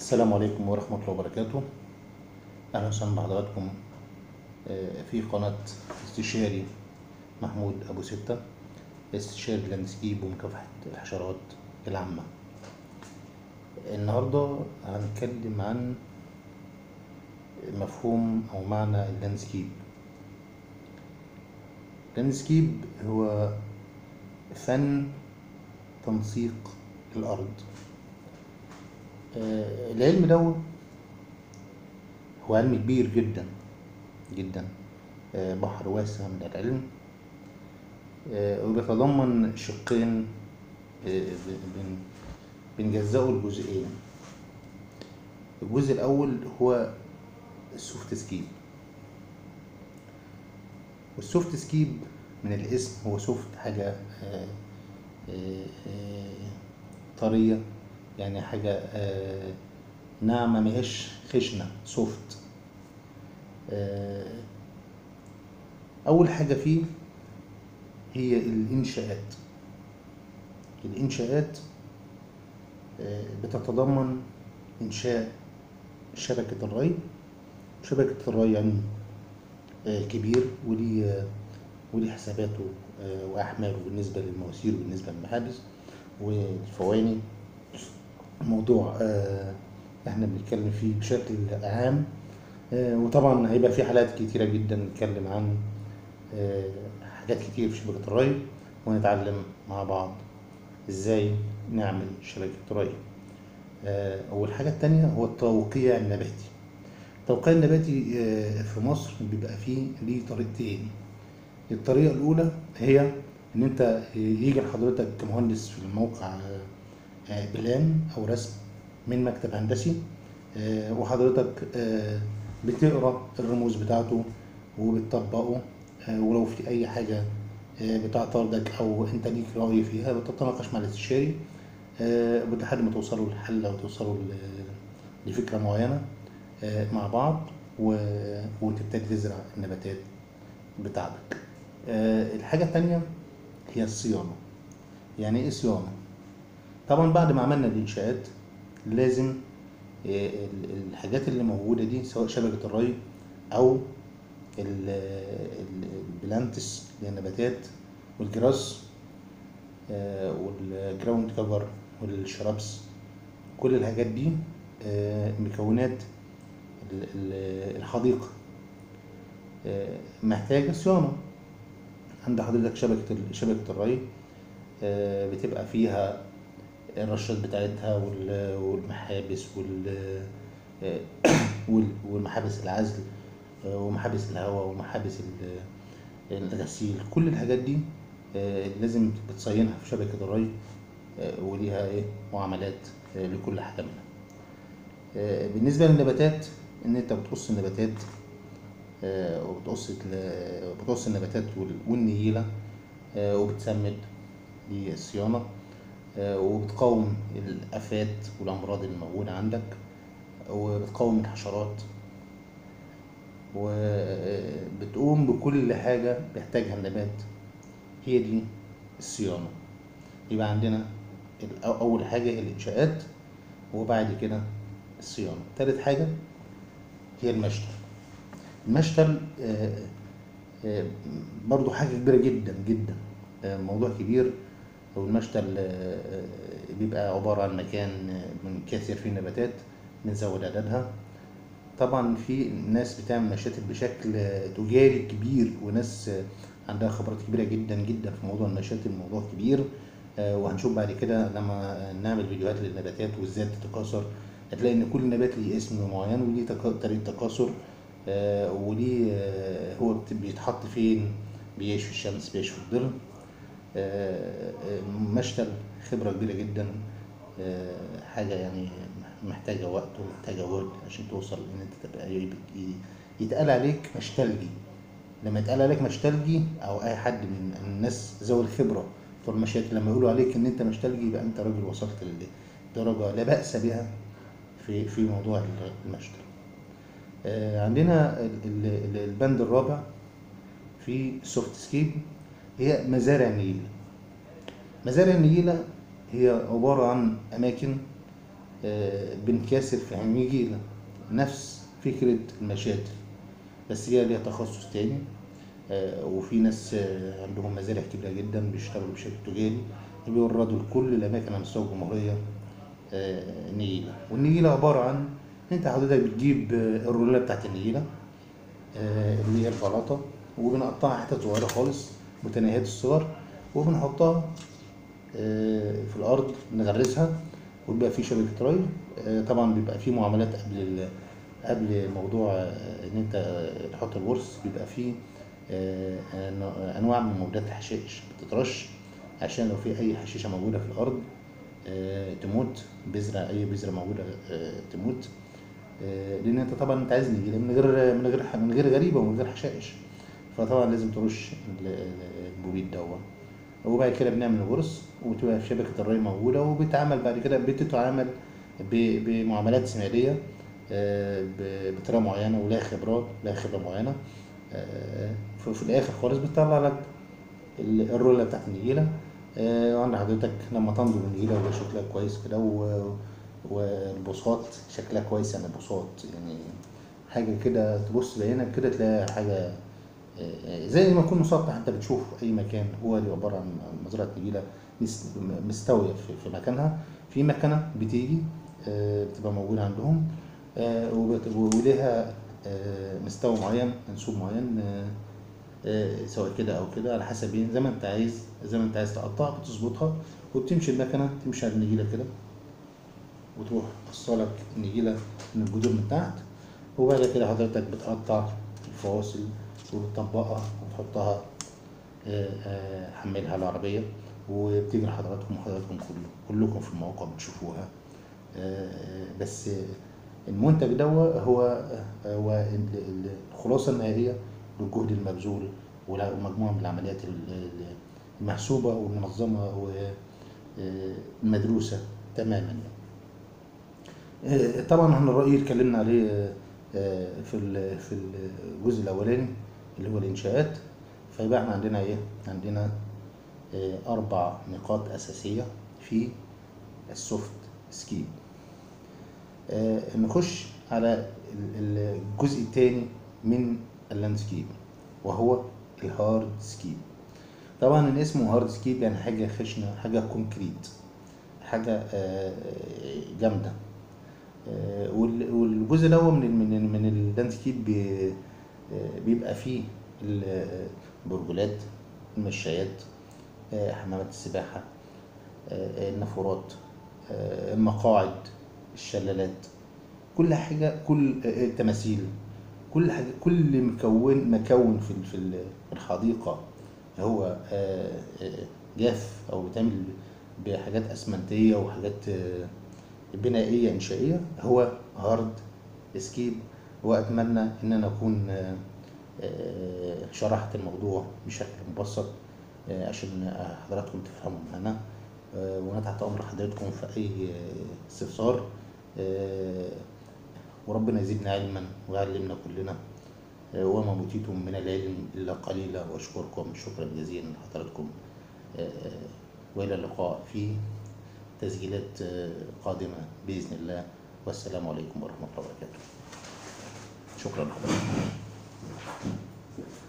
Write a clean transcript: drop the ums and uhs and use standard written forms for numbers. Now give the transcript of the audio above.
السلام عليكم ورحمة الله وبركاته. أهلا وسهلا بحضراتكم في قناة استشاري محمود أبو ستة، استشاري لاندسكيب ومكافحة الحشرات العامة. النهاردة هنتكلم عن مفهوم أو معنى اللاندسكيب. اللاندسكيب هو فن تنسيق الأرض. العلم ده هو علم كبير جدا جدا، بحر واسع من العلم، وبيتضمن شقين بنجزأه لجزئين. الجزء الأول هو السوفت سكيب، والسوفت سكيب من الاسم هو سوفت، حاجة طرية، يعني حاجة ناعمة مهيش خشنة، سوفت. أول حاجة فيه هي الإنشاءات. الإنشاءات بتتضمن إنشاء شبكة الري. شبكة الري يعني كبير، وليه حساباته وأحماله بالنسبة للمواسير وبالنسبة للمحابس والفواني. موضوع احنا بنتكلم فيه بشكل عام، وطبعا هيبقى في حلقات كتيرة جدا نتكلم عن حاجات كتير في شبكة الري، ونتعلم مع بعض ازاي نعمل شبكة ري. والحاجة التانية هو التوقيع النباتي. التوقيع النباتي في مصر بيبقى فيه ليه طريقتين. الطريقة الأولى هي إن أنت يجي لحضرتك كمهندس في الموقع بلان أو رسم من مكتب هندسي، وحضرتك بتقرأ الرموز بتاعته وبتطبقه، ولو في أي حاجة بتعترضك أو أنت ليك رأي فيها بتتناقش مع الاستشاري لحد ما توصلوا لحل أو توصلوا لفكرة معينة مع بعض، وتبتدي تزرع النباتات بتاعتك. الحاجة التانية هي الصيانة. يعني ايه صيانة؟ طبعا بعد ما عملنا الإنشاءات لازم الحاجات اللي موجودة دي، سواء شبكة الري أو البلانتس للنباتات والجراس والجراوند كفر والشرابس، كل الحاجات دي مكونات الحديقة محتاجة صيانة. عند حضرتك شبكة الري بتبقى فيها الرشات بتاعتها والمحابس والمحابس العزل ومحابس الهواء ومحابس الغسيل. كل الحاجات دي لازم بتصينها في شبكة الري، وليها معاملات لكل حاجة منها. بالنسبة للنباتات، ان انت بتقص النباتات بتقص النباتات والنيلة، وبتسمد للصيانة، وبتقاوم الآفات والأمراض الموجودة عندك، وبتقاوم الحشرات، وبتقوم بكل حاجة بيحتاجها النبات. هي دي الصيانة. يبقى عندنا أول حاجة هي الإنشاءات، وبعد كده الصيانة. ثالث حاجة هي المشتل. المشتل برضو حاجة كبيرة جدا جدا، موضوع كبير. والمشتل بيبقى عبارة عن مكان بنكثر فيه النباتات، بنزود عددها. طبعا في ناس بتعمل مشاتل بشكل تجاري كبير، وناس عندها خبرات كبيرة جدا جدا في موضوع المشاتل، موضوع كبير. وهنشوف بعد كده لما نعمل فيديوهات للنباتات وازاي تتكاثر، هتلاقي ان كل نبات ليه اسم معين وليه طريقة تكاثر، وليه هو بيتحط فين، بيعيش في الشمس، بيعيش في الظل. مشتل خبرة كبيرة جدا، حاجة يعني محتاجة وقت ومحتاجة جهد عشان توصل ان انت تبقى يتقال عليك مشتلجي. لما يتقال عليك مشتلجي او اي حد من الناس ذوي الخبرة بتوع المشاتل، لما يقولوا عليك ان انت مشتلجي، يبقى انت راجل وصلت لدرجة لا بأس بها في موضوع المشتل. عندنا البند الرابع في السوفت سكيب هي مزارع النجيلة. مزارع النجيلة هي عبارة عن أماكن بنكاسر في النجيلة، نفس فكرة المشاتل، بس هي ليها تخصص تاني. وفي ناس عندهم مزارع كبيرة جدا بيشتغلوا بشكل تجاري، بيوردوا لكل الأماكن على مستوى الجمهورية نجيلة. والنجيلة عبارة عن إن أنت حضرتك بتجيب الرولة بتاعت النجيلة، اللي هي البلاطة، وبنقطعها حتت صغيرة خالص متناهية الصغر، وبنحطها في الأرض نغرسها، ويبقى في شبكة ري. طبعا بيبقى في معاملات قبل موضوع إن أنت تحط الورث، بيبقى في أنواع من مبيدات الحشائش بتترش، عشان لو في أي حشيشة موجودة في الأرض تموت، أي بذرة موجودة تموت. لأن أنت طبعا أنت عايز نجيلة من غير غريبة ومن غير حشائش، فطبعا لازم ترش المبيد دوت. وبعد كده بنعمل الغرس، وتبقى في شبكة الري موجودة، وبتعمل بعد كده بتتعامل بمعاملات سمادية بطريقة معينة، ولها خبرة معينة. في الآخر خالص بتطلع لك الرولة بتاعت النجيلة. وعند حضرتك لما تنضج النجيلة ويبقى شكلها كويس كده، والبساط شكلها كويس، يعني بساط يعني حاجة كده تبص بعينك كده تلاقي حاجة زي ما يكون مسطح انت بتشوف في اي مكان. هو دي عباره عن مزرعه نجيله مستويه في مكانها، في مكنه بتيجي بتبقى موجوده عندهم، وليها مستوى معين، منسوب معين، سواء كده او كده على حسب ايه، زي ما انت عايز تقطع بتظبطها، وبتمشي المكنه تمشي على النجيله كده، وتروح قصالك النجيله من الجذور من تحت. وبعد كده حضرتك بتقطع الفواصل وبتطبقها وتحطها، حملها العربية، وبتيجي لحضراتكم، وحضراتكم كلكم في الموقع بتشوفوها. بس المنتج ده هو الخلاصة النهائية للجهد المبذول، ومجموعة من العمليات المحسوبة والمنظمة والمدروسة تماما. طبعا احنا الرأي اتكلمنا عليه في الجزء الأولاني اللي هو الإنشاءات. فيبقى احنا عندنا ايه؟ عندنا 4 نقاط أساسية في السوفت سكيب. نخش على الجزء الثاني من اللاندسكيب، وهو الهارد سكيب. طبعا الاسم هارد سكيب يعني حاجة خشنة، حاجة كونكريت، حاجة جامدة. والجزء الاول من اللاندسكيب بيبقى فيه البرجولات، المشايات، حمامات السباحة، النافورات، المقاعد، الشلالات، كل حاجة، كل التماثيل، كل حاجة، كل مكون في الحديقة هو جاف أو بيتعمل بحاجات أسمنتية وحاجات بنائية إنشائية، هو هارد سكيب. وأتمنى إن أنا أكون شرحت الموضوع بشكل مبسط عشان حضراتكم تفهموا معنا، وانا تحت امر حضراتكم في اي استفسار. وربنا يزيدنا علما ويعلمنا كلنا، وما اوتيتم من العلم الا قليلا، واشكركم شكرا جزيلا لحضراتكم. والى اللقاء في تسجيلات قادمه باذن الله، والسلام عليكم ورحمه الله وبركاته. شكرا لحضراتكم.